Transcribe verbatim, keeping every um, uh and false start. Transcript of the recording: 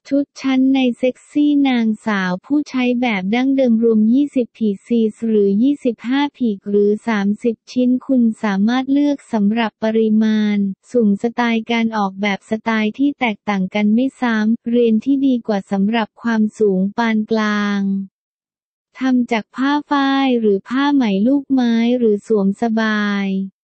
ชุดชั้นในเซ็กซี่นางสาวผู้ใช้แบบดั้งเดิมรวมยี่สิบพีซีสหรือยี่สิบห้าพีกหรือสามสิบชิ้นคุณสามารถเลือกสำหรับปริมาณสุ่มสไตล์การออกแบบสไตล์ที่แตกต่างกันไม่ซ้ำเรียนที่ดีกว่าสำหรับความสูงปานกลางทำจากผ้าฝ้ายหรือผ้าไหมลูกไม้หรือสวมสบาย